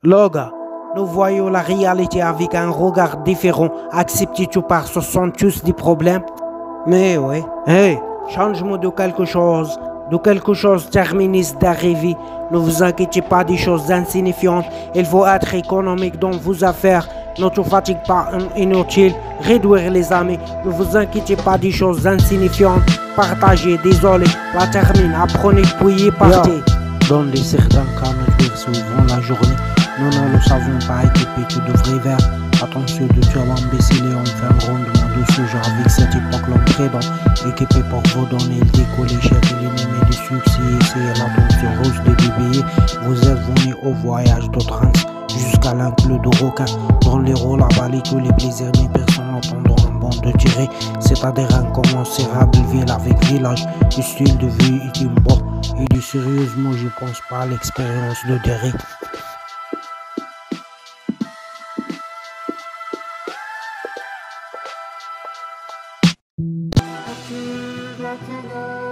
Loga, nous voyons la réalité avec un regard différent. Acceptes-tu par 60 des problèmes? Mais oui. Hey, change-moi de quelque chose terministe d'arriver. Ne vous inquiétez pas des choses insignifiantes. Il faut être économique dans vos affaires. Ne te fatigue pas inutile. Réduire les amis. Ne vous inquiétez pas des choses insignifiantes. Partagez, désolé. La termine. Apprenez puis partez. Dans les certains cas, nous souvent la journée. Nous ne le savons pas équipés, tu devrais vers. Attention de tuer l'imbécile et on fait un rondement de ce genre avec cette époque l'entrée dans. Équipé pour vous donner le décollé, chef l'ennemi du succès. C'est la danse rose de bébé. Vous êtes venu au voyage de trans jusqu'à l'inclus de requin. Dans les rôles à balayer tous les plaisirs, mais personne n'entendant un bande de tirer. C'est-à-dire incommensurable ville avec village. Du style de vie est une bon. Et du sérieusement, je pense pas à l'expérience de Derek. Thank you.